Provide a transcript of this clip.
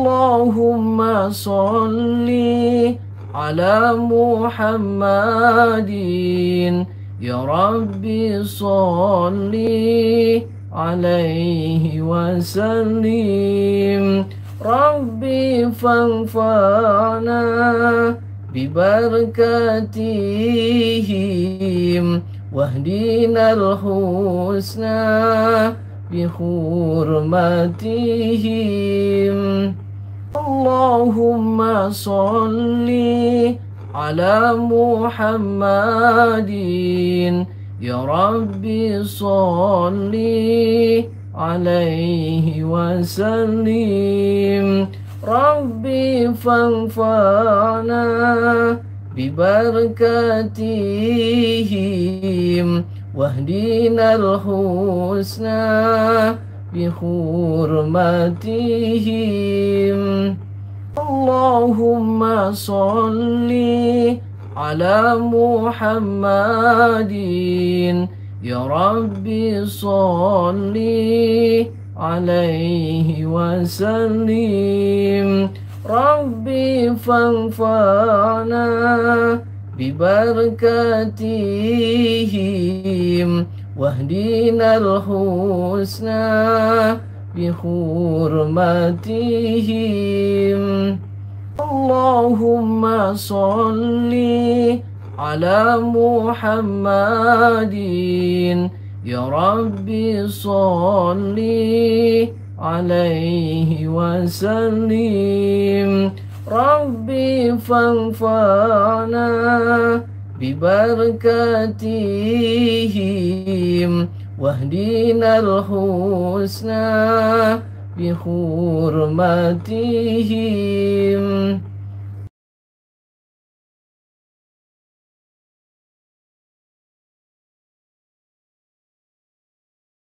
اللهم صل على محمد يا ربي صل عليه وسلم. ربي فانفعنا ببركاتهم واهدنا الحسنى بحرمتهم. اللهم صل على محمد يا ربي صل عليه وسلم. ربي فانفعنا ببركاتهم واهدنا الحسنى بحرمتهم. اللهم صل على محمد يا ربي صل عليه وسلم. ربي فانفعنا ببركاتهم واهدنا الحسنى بحرمتهم. اللهم صل على محمد يا ربي صل عليه وسلم. ربي فانفعنا ببركاتهم واهدنا الحسنى بحرمتهم. اللهم صل على محمد يا ربي صل عليه وسلم. ربي فانفعنا ببركاتهم واهدنا الحسنى بحرمتهم. اللهم صل على محمد يا ربي صل عليه وسلم. اللهم صل على محمد يا ربي صل عليه وسلم. ربي فانفعنا ببركاتهم واهدنا الحسنى بحرمتهم.